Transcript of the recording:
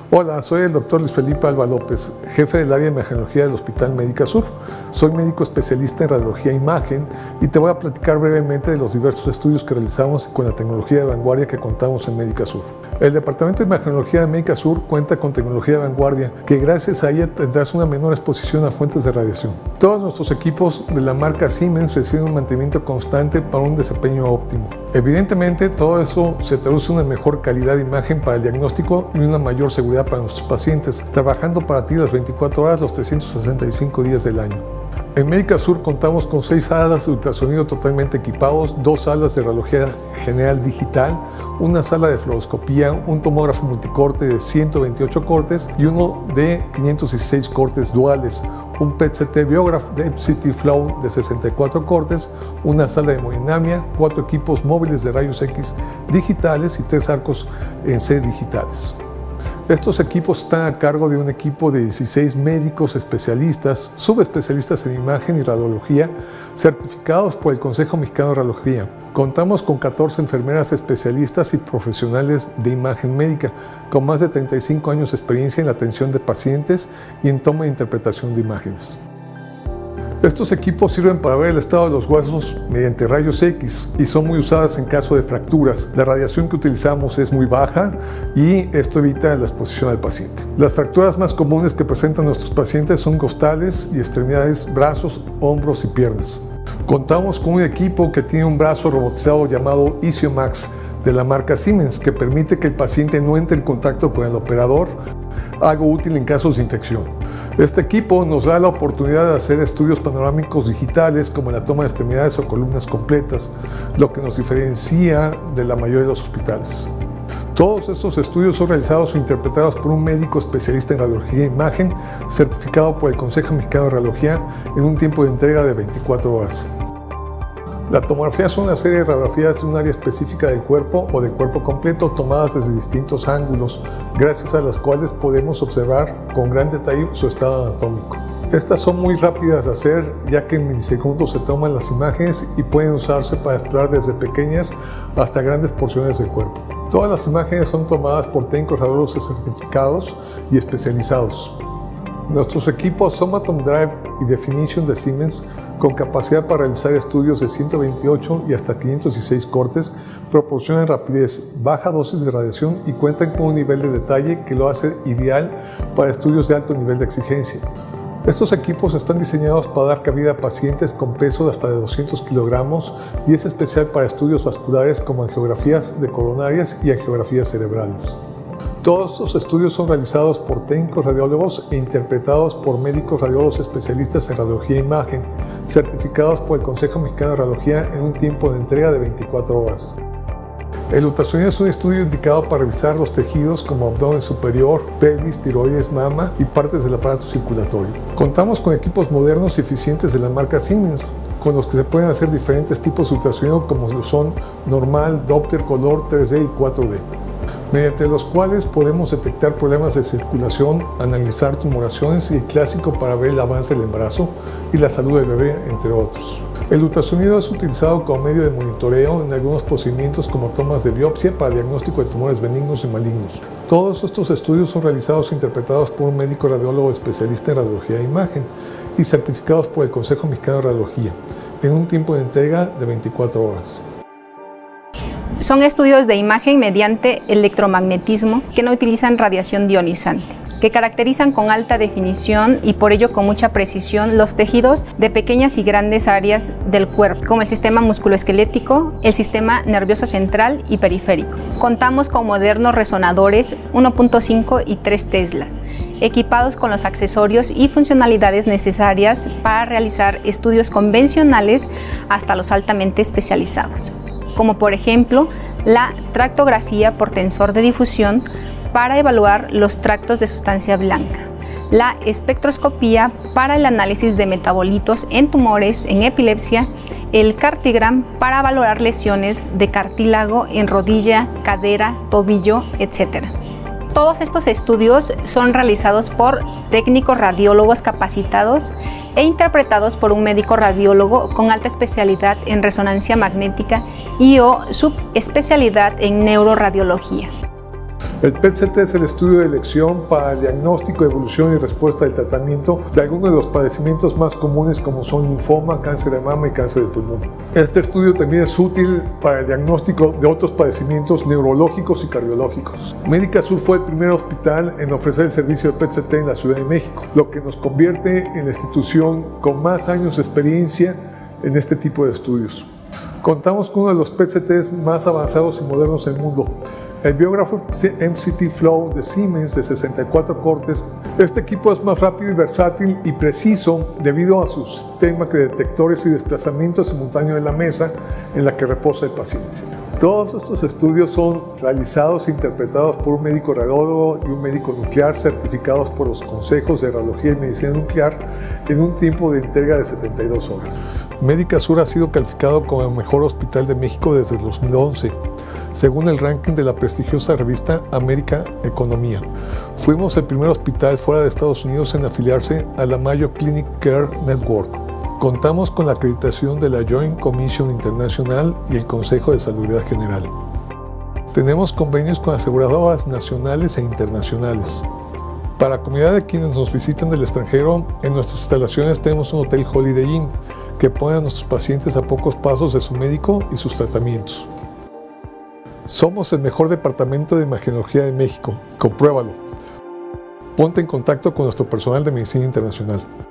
Hola, soy el Dr. Luis Felipe Alba López, jefe del área de imagenología del Hospital Médica Sur. Soy médico especialista en radiología e imagen y te voy a platicar brevemente de los diversos estudios que realizamos con la tecnología de vanguardia que contamos en Médica Sur. El Departamento de Imagenología de Médica Sur cuenta con tecnología de vanguardia que gracias a ella tendrás una menor exposición a fuentes de radiación. Todos nuestros equipos de la marca Siemens reciben un mantenimiento constante para un desempeño óptimo. Evidentemente, todo eso se traduce en una mejor calidad de imagen para el diagnóstico y una mayor seguridad para nuestros pacientes, trabajando para ti las 24 horas, los 365 días del año. En Médica Sur contamos con 6 salas de ultrasonido totalmente equipados, 2 salas de radiología general digital, una sala de fluoroscopía, un tomógrafo multicorte de 128 cortes y uno de 516 cortes duales, un PET-CT biógrafo de CT Flow de 64 cortes, una sala de hemodinamia, 4 equipos móviles de rayos X digitales y 3 arcos en C digitales. Estos equipos están a cargo de un equipo de 16 médicos especialistas, subespecialistas en imagen y radiología, certificados por el Consejo Mexicano de Radiología. Contamos con 14 enfermeras especialistas y profesionales de imagen médica, con más de 35 años de experiencia en la atención de pacientes y en toma e interpretación de imágenes. Estos equipos sirven para ver el estado de los huesos mediante rayos X y son muy usadas en caso de fracturas. La radiación que utilizamos es muy baja y esto evita la exposición al paciente. Las fracturas más comunes que presentan nuestros pacientes son costales y extremidades, brazos, hombros y piernas. Contamos con un equipo que tiene un brazo robotizado llamado IsioMax de la marca Siemens que permite que el paciente no entre en contacto con el operador, algo útil en casos de infección. Este equipo nos da la oportunidad de hacer estudios panorámicos digitales como la toma de extremidades o columnas completas, lo que nos diferencia de la mayoría de los hospitales. Todos estos estudios son realizados o interpretados por un médico especialista en radiología e imagen, certificado por el Consejo Mexicano de Radiología en un tiempo de entrega de 24 horas. La tomografía es una serie de radiografías de un área específica del cuerpo o del cuerpo completo tomadas desde distintos ángulos, gracias a las cuales podemos observar con gran detalle su estado anatómico. Estas son muy rápidas de hacer, ya que en milisegundos se toman las imágenes y pueden usarse para explorar desde pequeñas hasta grandes porciones del cuerpo. Todas las imágenes son tomadas por técnicos radiólogos certificados y especializados. Nuestros equipos Somatom Drive y Definition de Siemens, con capacidad para realizar estudios de 128 y hasta 516 cortes, proporcionan rapidez, baja dosis de radiación y cuentan con un nivel de detalle que lo hace ideal para estudios de alto nivel de exigencia. Estos equipos están diseñados para dar cabida a pacientes con peso de hasta de 200 kilogramos y es especial para estudios vasculares como angiografías de coronarias y angiografías cerebrales. Todos estos estudios son realizados por técnicos radiólogos e interpretados por médicos radiólogos especialistas en radiología e imagen, certificados por el Consejo Mexicano de Radiología en un tiempo de entrega de 24 horas. El ultrasonido es un estudio indicado para revisar los tejidos como abdomen superior, pelvis, tiroides, mama y partes del aparato circulatorio. Contamos con equipos modernos y eficientes de la marca Siemens, con los que se pueden hacer diferentes tipos de ultrasonido como lo son normal, Doppler, color, 3D y 4D. Mediante los cuales podemos detectar problemas de circulación, analizar tumoraciones y el clásico para ver el avance del embarazo y la salud del bebé, entre otros. El ultrasonido es utilizado como medio de monitoreo en algunos procedimientos como tomas de biopsia para diagnóstico de tumores benignos y malignos. Todos estos estudios son realizados e interpretados por un médico radiólogo especialista en radiología e imagen y certificados por el Consejo Mexicano de Radiología en un tiempo de entrega de 24 horas. Son estudios de imagen mediante electromagnetismo que no utilizan radiación ionizante, que caracterizan con alta definición y por ello con mucha precisión los tejidos de pequeñas y grandes áreas del cuerpo, como el sistema musculoesquelético, el sistema nervioso central y periférico. Contamos con modernos resonadores 1.5 y 3 Tesla, equipados con los accesorios y funcionalidades necesarias para realizar estudios convencionales hasta los altamente especializados, como por ejemplo la tractografía por tensor de difusión para evaluar los tractos de sustancia blanca, la espectroscopía para el análisis de metabolitos en tumores, en epilepsia, el CartiGram para valorar lesiones de cartílago en rodilla, cadera, tobillo, etc. Todos estos estudios son realizados por técnicos radiólogos capacitados e interpretados por un médico radiólogo con alta especialidad en resonancia magnética y o subespecialidad en neuroradiología. El PET-CT es el estudio de elección para el diagnóstico, evolución y respuesta del tratamiento de algunos de los padecimientos más comunes como son linfoma, cáncer de mama y cáncer de pulmón. Este estudio también es útil para el diagnóstico de otros padecimientos neurológicos y cardiológicos. Médica Sur fue el primer hospital en ofrecer el servicio de PET-CT en la Ciudad de México, lo que nos convierte en la institución con más años de experiencia en este tipo de estudios. Contamos con uno de los PET-CTs más avanzados y modernos del mundo, el biógrafo MCT Flow de Siemens de 64 cortes. Este equipo es más rápido y versátil y preciso debido a su sistema de detectores y desplazamiento simultáneo de la mesa en la que reposa el paciente. Todos estos estudios son realizados e interpretados por un médico radiólogo y un médico nuclear certificados por los consejos de radiología y medicina nuclear en un tiempo de entrega de 72 horas. Médica Sur ha sido calificado como el mejor hospital de México desde el 2011, según el ranking de la prestigiosa revista América Economía. Fuimos el primer hospital fuera de Estados Unidos en afiliarse a la Mayo Clinic Care Network. Contamos con la acreditación de la Joint Commission Internacional y el Consejo de Salubridad General. Tenemos convenios con aseguradoras nacionales e internacionales. Para la comunidad de quienes nos visitan del extranjero, en nuestras instalaciones tenemos un hotel Holiday Inn que pone a nuestros pacientes a pocos pasos de su médico y sus tratamientos. Somos el mejor departamento de imagenología de México. Compruébalo. Ponte en contacto con nuestro personal de medicina internacional.